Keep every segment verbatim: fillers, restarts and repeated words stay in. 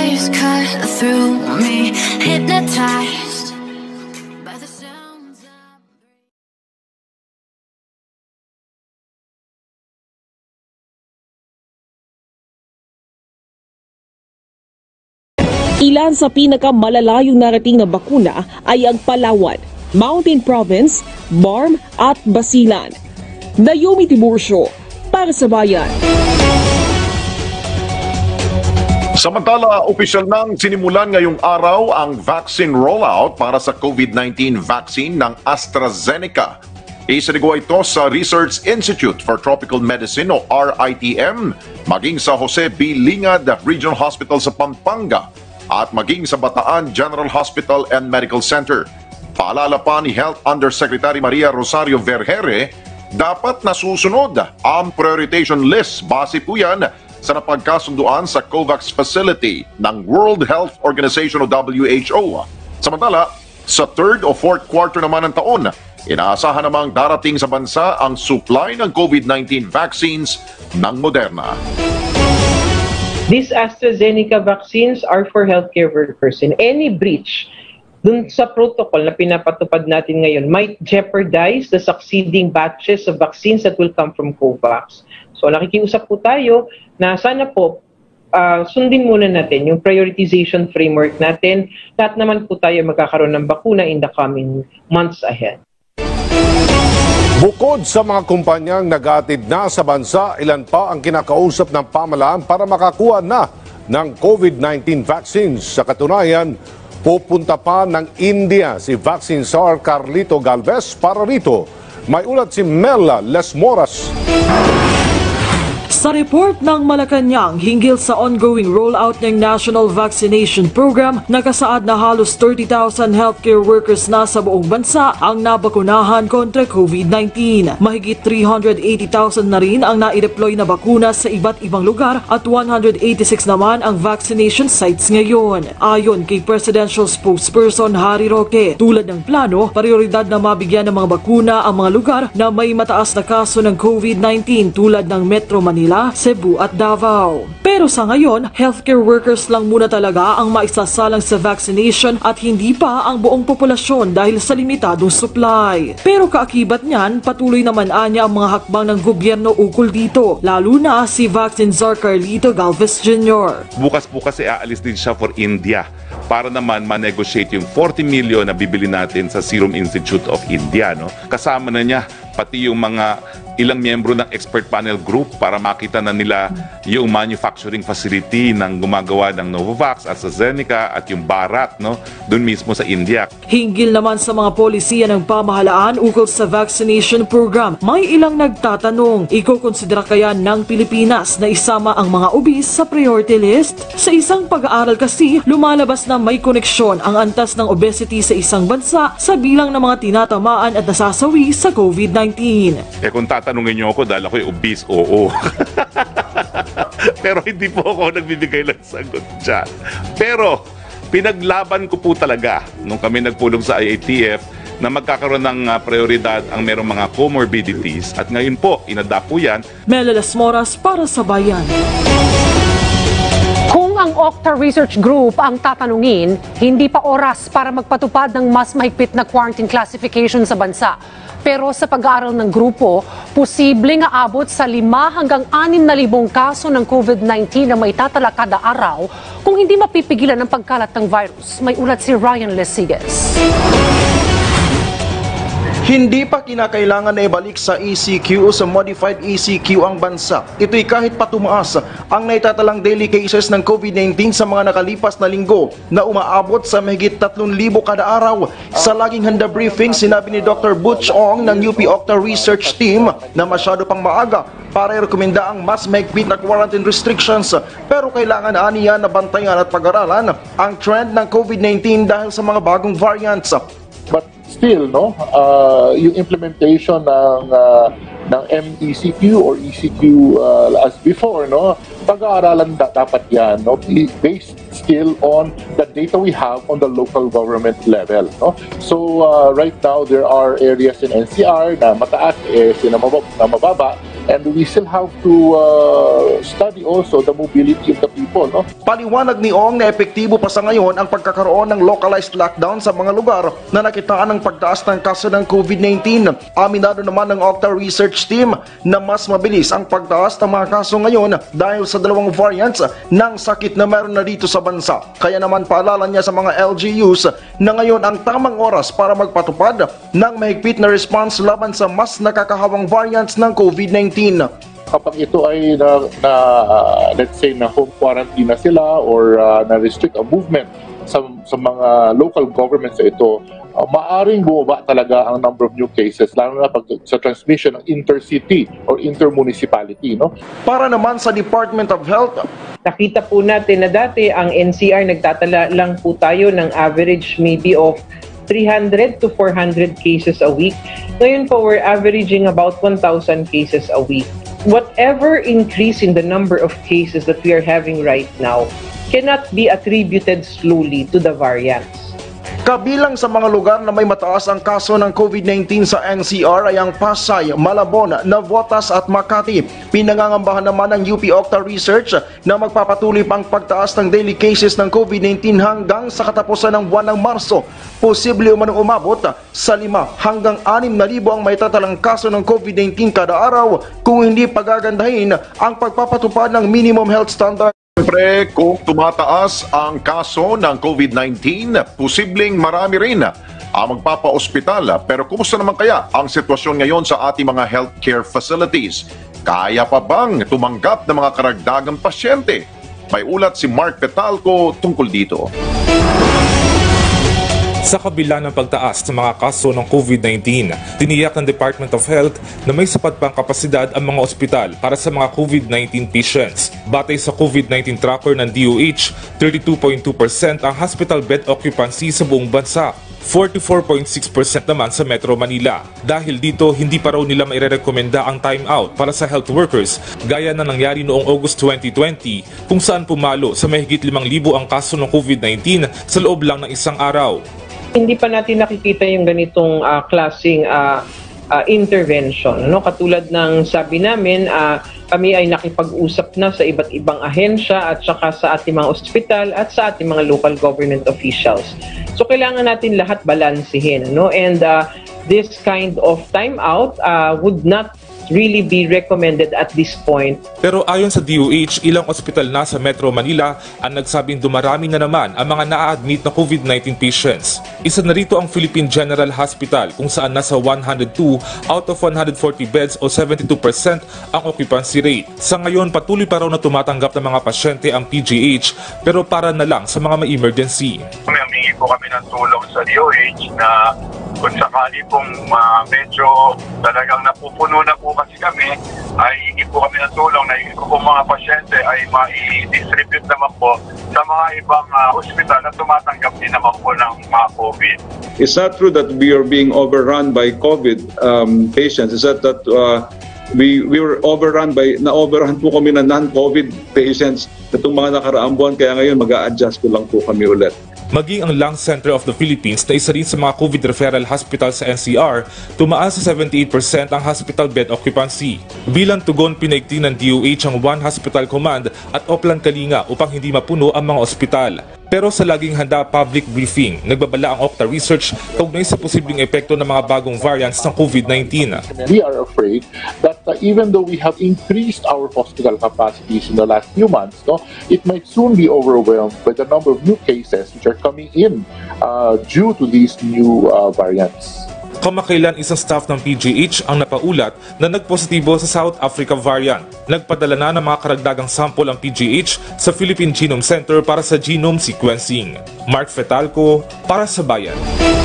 waves cut through me, hypnotized by the sounds I Ilan sa pinakamalalayong narating na bakuna ay ang Palawan, Mountain Province, Barm at Basilan. Naomi Tiburcio, para sa Bayan. Samantala, opisyal nang sinimulan ngayong araw ang vaccine rollout para sa COVID nineteen vaccine ng AstraZeneca. Isinagawa ito sa Research Institute for Tropical Medicine o R I T M, maging sa Jose B. Lingad Regional Hospital sa Pampanga at maging sa Bataan General Hospital and Medical Center. Paalala pa ni Health Undersecretary Maria Rosario Vergere, dapat nasusunod ang prioritization list base po yan sa napagkasunduan sa COVAX facility ng World Health Organization o W H O. Samantala, sa third o fourth quarter naman ng taon, inaasahan namang darating sa bansa ang supply ng COVID nineteen vaccines ng Moderna. These AstraZeneca vaccines are for healthcare workers, and any breach dun sa protocol na pinapatupad natin ngayon might jeopardize the succeeding batches of vaccines that will come from COVAX. So nakikiusap po tayo na sana po uh, sundin muna natin yung prioritization framework natin. Lahat naman po tayo magkakaroon ng bakuna in the coming months ahead. Bukod sa mga kumpanyang nag-aatid na sa bansa, ilan pa ang kinakausap ng pamahalaan para makakuha na ng COVID nineteen vaccines. Sa katunayan, pupunta pa ng India si Vaccine Czar Carlito Galvez para rito. May ulat si Mela Lesmoras. Sa report ng Malacanang hinggil sa ongoing rollout ng National Vaccination Program, nakasaad na halos thirty thousand healthcare workers na sa buong bansa ang nabakunahan kontra COVID nineteen. Mahigit three hundred eighty thousand na rin ang na-deploy na bakuna sa iba't ibang lugar at one hundred eighty-six naman ang vaccination sites ngayon. Ayon kay Presidential Spokesperson Harry Roque, tulad ng plano, prioridad na mabigyan ng mga bakuna ang mga lugar na may mataas na kaso ng COVID nineteen tulad ng Metro Manila, Cebu at Davao. Pero sa ngayon, healthcare workers lang muna talaga ang maisasalang sa vaccination at hindi pa ang buong populasyon dahil sa limitadong supply. Pero kaakibat niyan, patuloy naman anya ang mga hakbang ng gobyerno ukol dito, lalo na si Vaccine Czar Carlito Galvez Junior Bukas-bukas ay aalis din siya for India para naman ma-negotiate yung forty million na bibili natin sa Serum Institute of India. No? Kasama na niya pati yung mga ilang miyembro ng expert panel group para makita na nila yung manufacturing facility ng gumagawa ng Novavax, AstraZeneca at yung Bharat, no, doon mismo sa India. Hinggil naman sa mga polisiya ng pamahalaan ukol sa vaccination program, may ilang nagtatanong, ikukonsidera kaya ng Pilipinas na isama ang mga obese sa priority list? Sa isang pag-aaral kasi, lumalabas na may koneksyon ang antas ng obesity sa isang bansa sa bilang ng mga tinatamaan at nasasawi sa COVID nineteen. Eh kung tatanungin niyo ako dahil ako ay obese, oo. Pero hindi po ako nagbibigay ng sagot dyan. Pero pinaglaban ko po talaga nung kami nagpulong sa I A T F na magkakaroon ng uh, prioridad ang merong mga comorbidities at ngayon po, inadapt po yan. Mela Lesmoras para sa Bayan. Kung ang Octa Research Group ang tatanungin, hindi pa oras para magpatupad ng mas mahigpit na quarantine classification sa bansa. Pero sa pag-aaral ng grupo, posibleng aabot sa lima hanggang anim na libong kaso ng COVID nineteen na may tatala kada araw kung hindi mapipigilan ang pagkalat ng virus. May ulat si Ryan Lesigas. Hindi pa kinakailangan na ibalik sa E C Q o sa modified E C Q ang bansa. Ito'y kahit patumaas ang naitatalang daily cases ng COVID nineteen sa mga nakalipas na linggo na umaabot sa mahigit tatlong libo kada araw. Sa laging handa briefing, sinabi ni Doctor Butch Ong ng U P Octa Research Team na masyado pang maaga para i-rekomenda ang mas mahigpit na quarantine restrictions. Pero kailangan aniya na bantayan at pag-aralan ang trend ng COVID nineteen dahil sa mga bagong variants. But still, no, uh, yung implementation ng uh, ng M E C Q or E C Q uh, as before, no, pag-aaralan da dapat yan, no, based still on the data we have on the local government level, no. So uh, right now there are areas in N C R na mataas, areas na mababa, na mababa, And we still have to uh, study also the mobility of the people. No? Paliwanag ni Ong na epektibo pa sa ngayon ang pagkakaroon ng localized lockdown sa mga lugar na nakitaan ng pagtaas ng kaso ng COVID nineteen. Aminado naman ng Octa Research Team na mas mabilis ang pagtaas ng mga kaso ngayon dahil sa dalawang variants ng sakit na meron na dito sa bansa. Kaya naman paalala niya sa mga L G Us na ngayon ang tamang oras para magpatupad ng mahigpit na response laban sa mas nakakahawang variants ng COVID nineteen. Kapag ito ay na, na uh, let's say na home quarantine na sila or uh, na-restrict ang movement sa, sa mga local governments ito, uh, maaring bumaba talaga ang number of new cases, lalo na pag sa transmission ng intercity or intermunicipality. No? Para naman sa Department of Health, nakita po natin na dati ang N C R nagtatala lang po tayo ng average maybe of three hundred to four hundred cases a week. Ngayon po, we're averaging about one thousand cases a week. Whatever increase in the number of cases that we are having right now cannot be attributed solely to the variants. Kabilang sa mga lugar na may mataas ang kaso ng COVID nineteen sa N C R ay ang Pasay, Malabon, Navotas at Makati. Pinangangambahan naman ng U P Octa Research na magpapatuloy pang pagtaas ng daily cases ng COVID nineteen hanggang sa katapusan ng buwan ng Marso. Posible umanong umabot sa lima hanggang anim na libo ang maitatalang kaso ng COVID nineteen kada araw kung hindi pagagandahin ang pagpapatupad ng minimum health standard. Siyempre, kung tumataas ang kaso ng COVID nineteen, posibleng marami rin ang magpapa-ospital. Pero kumusta naman kaya ang sitwasyon ngayon sa ating mga healthcare facilities? Kaya pa bang tumanggap ng mga karagdagang pasyente? May ulat si Mark Petalco tungkol dito. Sa kabila ng pagtaas ng mga kaso ng COVID nineteen, tiniyak ng Department of Health na may sapat pang kapasidad ang mga ospital para sa mga COVID nineteen patients. Batay sa COVID nineteen tracker ng D O H, thirty-two point two percent ang hospital bed occupancy sa buong bansa. forty-four point six percent naman sa Metro Manila. Dahil dito, hindi pa raw nila mairerekomenda ang time out para sa health workers gaya na nangyari noong August twenty twenty kung saan pumalo sa mahigit limang libo ang kaso ng COVID nineteen sa loob lang ng isang araw. Hindi pa natin nakikita yung ganitong uh, klaseng uh, uh, intervention. No? Katulad ng sabi namin, uh, kami ay nakipag-usap na sa iba't ibang ahensya at saka sa ating mga ospital at sa ating mga local government officials. So kailangan natin lahat balansehin. No? And uh, this kind of timeout uh, would not really be recommended at this point. Pero ayon sa D O H, ilang ospital na sa Metro Manila ang nagsabing dumarami na naman ang mga na-admit na COVID nineteen patients. Isa na rito ang Philippine General Hospital kung saan nasa one hundred two out of one hundred forty beds o seventy-two percent ang occupancy rate. Sa ngayon, patuloy pa raw na tumatanggap ng mga pasyente ang P G H pero para na lang sa mga may emergency. Humingi po kami ng tulong sa D O H na kung sakali pong uh, medyo talagang napupuno na po kasi kami, ay hingi po kami ng tulong na yung po mga pasyente ay ma-distribute naman po sa mga ibang uh, hospital na tumatanggap din naman po ng mga COVID. It's not true that we are being overrun by COVID um, patients. It's that, that uh, we, we were overrun by, na-overrun po kami ng non-COVID patients itong mga nakaraang buwan, kaya ngayon mag-a-adjust ko lang po kami ulit. Maging ang Lung Center of the Philippines na isa rin sa mga COVID referral hospital sa N C R, tumaas sa seventy-eight percent ang hospital bed occupancy. Bilang tugon, pinaigting ng D O H ang One Hospital Command at Oplan Kalinga upang hindi mapuno ang mga ospital. Pero sa laging handa public briefing, nagbabala ang Octa Research kaugnay sa posibleng epekto ng mga bagong variants ng COVID nineteen. We are afraid that uh, even though we have increased our hospital capacities in the last few months, no, it might soon be overwhelmed by the number of new cases which are coming in uh, due to these new uh, variants. Kamakailan isang staff ng P G H ang napaulat na nagpositibo sa South Africa variant. Nagpadala na ng mga karagdagang sample ang P G H sa Philippine Genome Center para sa genome sequencing. Mark Fetalco para sa Bayan.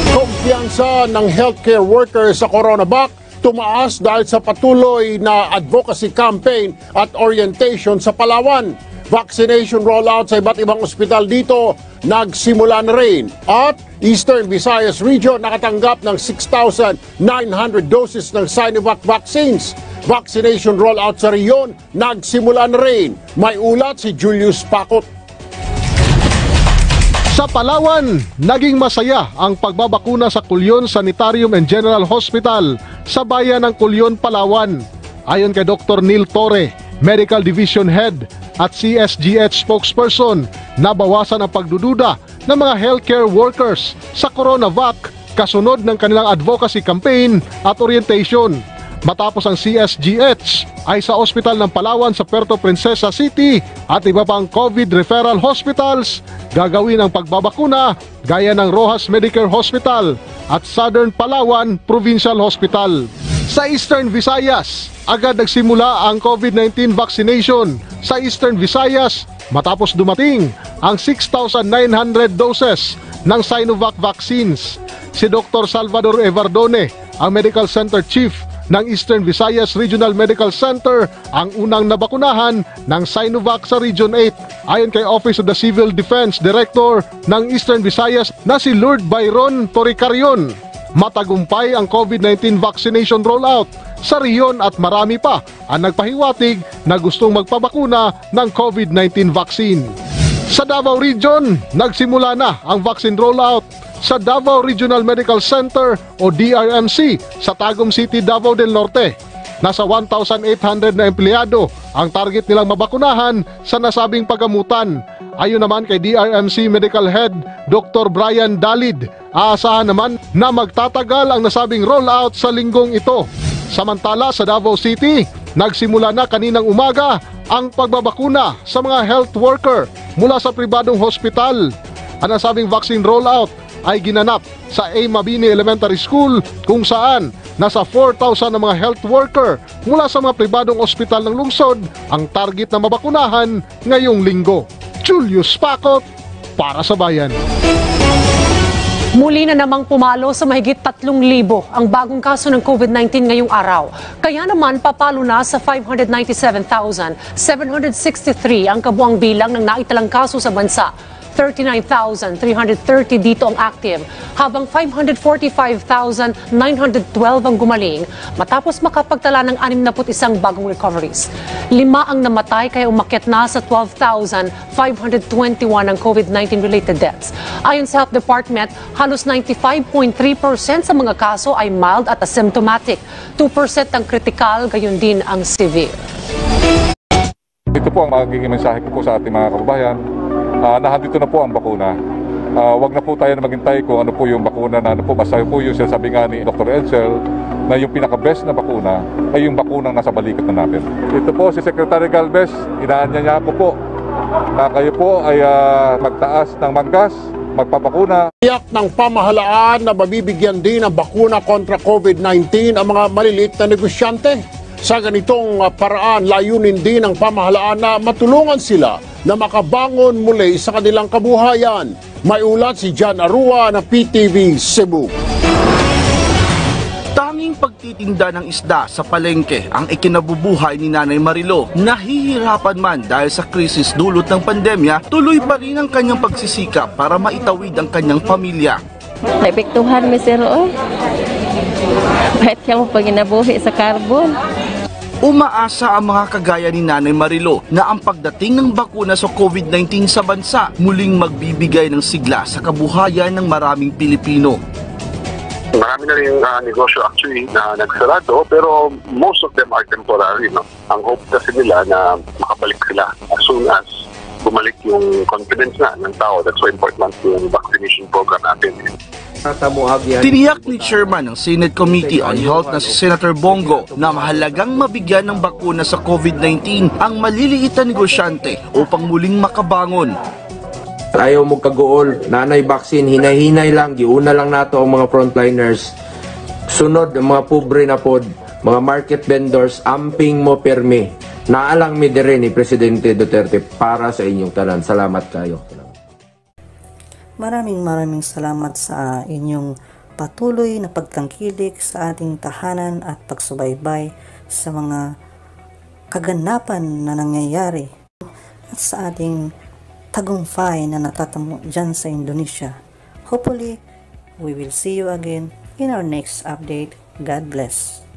Kumpiyansa ng healthcare workers sa CoronaVac tumaas dahil sa patuloy na advocacy campaign at orientation sa Palawan. Vaccination rollout sa iba't ibang ospital dito nagsimula na rin. At Eastern Visayas Region nakatanggap ng six thousand nine hundred doses ng Sinovac vaccines. Vaccination rollout sa riyon nagsimula na rin. May ulat si Julius Pacot. Sa Palawan, naging masaya ang pagbabakuna sa Culyon Sanitarium and General Hospital sa bayan ng Culyon, Palawan. Ayon kay Doctor Neil Torre, Medical Division Head at C S G H spokesperson, nabawasan ang pagdududa ng mga healthcare workers sa CoronaVac kasunod ng kanilang advocacy campaign at orientation. Matapos ang C S G H ay sa Ospital ng Palawan sa Puerto Princesa City at iba pang COVID referral hospitals, gagawin ang pagbabakuna gaya ng Rojas Medicare Hospital at Southern Palawan Provincial Hospital. Sa Eastern Visayas, agad nagsimula ang COVID nineteen vaccination sa Eastern Visayas matapos dumating ang six thousand nine hundred doses ng Sinovac vaccines. Si Doctor Salvador Evardone, ang Medical Center Chief ng Eastern Visayas Regional Medical Center, ang unang nabakunahan ng Sinovac sa Region eight. Ayon kay Office of the Civil Defense Director ng Eastern Visayas na si Lord Byron Toricarion, matagumpay ang COVID nineteen vaccination rollout sa riyon at marami pa ang nagpahiwatig na gustong magpabakuna ng COVID nineteen vaccine. Sa Davao Region, nagsimula na ang vaccine rollout sa Davao Regional Medical Center o D R M C sa Tagum City, Davao del Norte. Nasa one thousand eight hundred na empleyado ang target nilang mabakunahan sa nasabing pagamutan. Ayon naman kay D R M C Medical Head Doctor Brian Dalid, aasahan naman na magtatagal ang nasabing rollout sa linggong ito. Samantala sa Davao City, nagsimula na kaninang umaga ang pagbabakuna sa mga health worker mula sa pribadong hospital. Ang nasabing vaccine rollout ay ginanap sa A. Mabini Elementary School kung saan nasa four thousand na mga health worker mula sa mga pribadong ospital ng lungsod ang target na mabakunahan ngayong linggo. Julius Pacot para sa Bayan. Muli na namang pumalo sa mahigit tatlong libo ang bagong kaso ng COVID nineteen ngayong araw. Kaya naman papalo na sa five hundred ninety-seven thousand seven hundred sixty-three ang kabuang bilang ng naitalang kaso sa bansa. thirty-nine thousand three hundred thirty dito ang active, habang five hundred forty-five thousand nine hundred twelve ang gumaling matapos makapagtala ng sixty-one bagong recoveries. Lima ang namatay kaya umakyat na sa twelve thousand five hundred twenty-one ang COVID nineteen related deaths. Ayon sa Health Department, halos ninety-five point three percent sa mga kaso ay mild at asymptomatic. two percent ang critical, gayon din ang severe. Ito po ang magiging mensahe ko po sa ating mga kababayan. Uh, nahandito na po ang bakuna. Uh, wag na po tayo na maghintay kung ano po yung bakuna na ano po. Basta po yung sinasabi nga ni Doctor Edsel na yung pinaka-best na bakuna ay yung bakunang nasa balikat na natin. Ito po si Secretary Galvez, inaanyaya ko po na kayo po ay uh, magtaas ng manggas, magpapakuna. Tiyak ng pamahalaan na mabibigyan din ng bakuna kontra COVID nineteen ang mga maliliit na negosyante. Sa ganitong paraan, layunin din ng pamahalaan na matulungan sila na makabangon muli sa kanilang kabuhayan. May ulat si Jan Arua na P T V Cebu. Tanging pagtitinda ng isda sa palengke ang ikinabubuhay ni Nanay Marilo. Nahihirapan man dahil sa krisis dulot ng pandemya, tuloy pa rin ang kanyang pagsisikap para maitawid ang kanyang pamilya. Naepektuhan mi sir oy. Kahit siya mo pag inabuhi sa carbon. Umaasa ang mga kagaya ni Nanay Marilo na ang pagdating ng bakuna sa COVID nineteen sa bansa muling magbibigay ng sigla sa kabuhayan ng maraming Pilipino. Marami na rin uh, negosyo actually na nagsarado pero most of them are temporary. No? Ang hope kasi nila na makabalik sila as soon as bumalik yung confidence na ng tao. That's why important yung vaccination program natin. Tiniyak ni Chairman ng Senate Committee on Health na si Senator Bongo na mahalagang mabigyan ng bakuna sa COVID nineteen ang maliliit na negosyante upang muling makabangon. Ayaw mo kagool, nanay vaccine, hinay-hinay lang, giuna lang nato ang mga frontliners. Sunod ang mga pobre na pod, mga market vendors, amping mo permi. Naalang mi dire ni Presidente Duterte para sa inyong tanan. Salamat kayo. Maraming maraming salamat sa inyong patuloy na pagtangkilik sa ating tahanan at pagsubaybay sa mga kaganapan na nangyayari at sa ating tagumpay na natatamo dyan sa Indonesia. Hopefully, we will see you again in our next update. God bless.